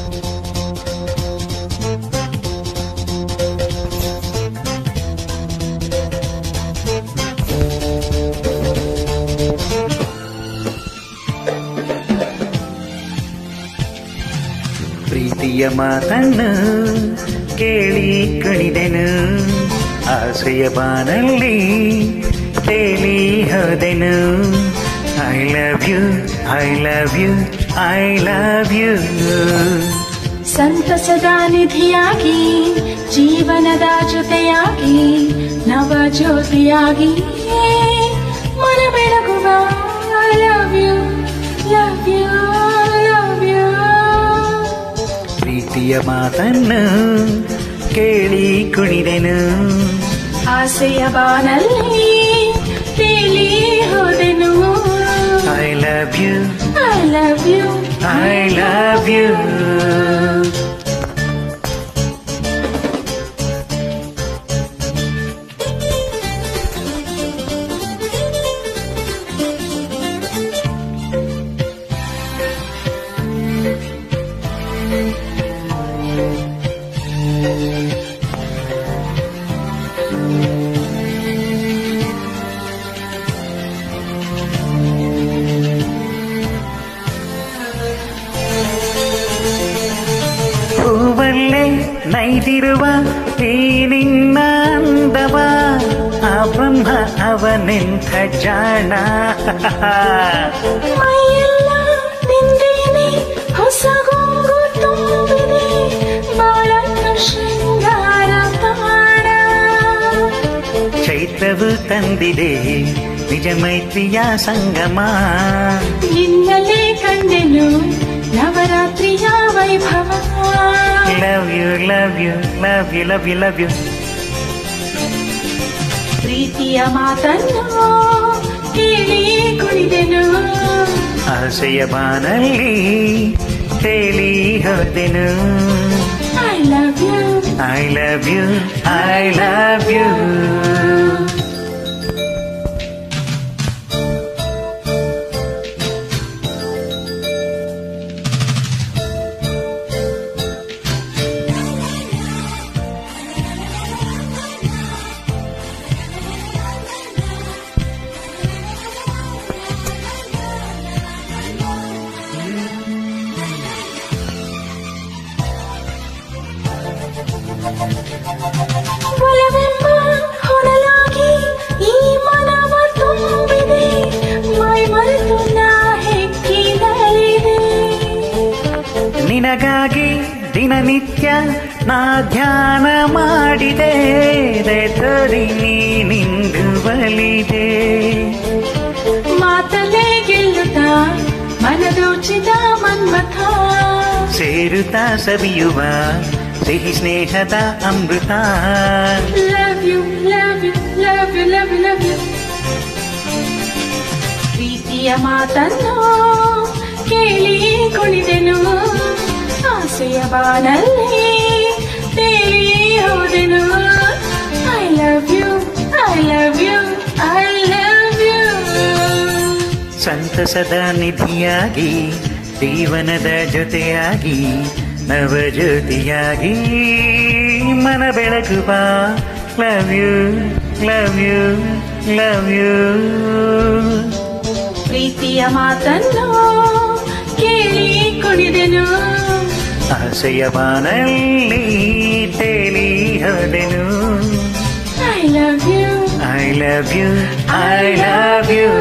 ಪ್ರೀತಿಯ ಮಾತನ್ನು ಕೇಳಿ ಕುಣಿದೆನು, ಆಸೆಯ ಬಾನಲ್ಲಿ ತೇಲಿ ಹೋದೆನು. I love you, I love you, I love you. ಸಂತಸದ ನಿಧಿಯಾಗಿ, ಜೀವನದ ಜೊತೆಯಾಗಿ, ನವ ಜ್ಯೋತಿಯಾಗಿ ಮನ ಬೆಳಗುವ. I love you, love you, love you. ಪ್ರೀತಿಯ ಮಾತನ್ನು ಕೇಳಿ ಕುಣಿದೆನು, ಆಸೆಯ ಬಾನಲ್ಲಿ ತೇಲಿ ಹೋದೆನು. I love you, I love you, I love you. ಹೂವಲ್ಲೇ ನೈದಿರುವ ಈ ನಿನ್ನ ಅಂದವ, ಆ ಬ್ರಹ್ಮ ಅವನೆಂಥ ಜಾಣ. ಮೈಯೆಲ್ಲ ನಿಂದೇನೆ ಹೊಸ ಗೊಂಗು ತುಂಬಿದೆ, ಬಾಳನ್ನು ಶೃಂಗಾರ ತಾಣ. ಚೈತ್ರವು ತಂದಿದೆ ನಿಜ ಮೈತ್ರಿಯ ಸಂಗಮ, ನಿನ್ನಲೇ ಕಂಡೆನು ನವರಾತ್ರಿಯ ವೈಭವ. Love you, love you, love you, love you, love you. ಪ್ರೀತಿಯ ಮಾತನ್ನು ಕೇಳಿ ಕುಣಿದೆನು, ಆಸೆಯ ಬಾನಲ್ಲಿ ತೇಲಿ ಹೋದೆನು. I love you, I love you, I love you. ಒಲವೆಂಬ ಹೊನಲಾಗಿ ಈ ಮನವ ತುಂಬಿದೆ, ಮೈ ಮರೆತು ನಾ ಹೆಕ್ಕಿನಲ್ಲಿದೆ. ನಿನಗಾಗಿ ದಿನನಿತ್ಯ ನಾ ಧ್ಯಾನ ಮಾಡಿದೆ, ತೋರಿ ನೀನಿಂದು ಬಲಿದೆ. ಮಾತಲ್ಲೇ ಗೆಲ್ಲುತ್ತಾ ಮನದೋಚಿದ ಮನ್ಮಥ, ಸೇರುತ್ತಾ ಸವಿಯುವ ಸಿಹಿ ಸ್ನೇಹದ ಅಮೃತ. Love you, love you, love you, love you, love you. ಪ್ರೀತಿಯ ಮಾತನ್ನು ಕೇಳಿ ಕುಣಿದೆನು, ಆಸೆಯ ಬಾನಲ್ಲಿ ತೇಲಿ ಹೋದೆನು. I love you, I love you, I love you. ಸಂತಸದ ನಿಧಿಯಾಗಿ, ಜೀವನದ ಜೊತೆಯಾಗಿ, ನವಜ್ಯೋತಿಯಾಗಿ ಮನ ಬೆಳಗುವ. Love you, love you, love you. ಪ್ರೀತಿಯ ಮಾತನ್ನು ಕೇಳಿ ಕುಣಿದೆನು, ಆಸೆಯ ಬಾನಲ್ಲಿ ತೇಲಿ ಹೋದೆನು. I love you, I love you, I love you.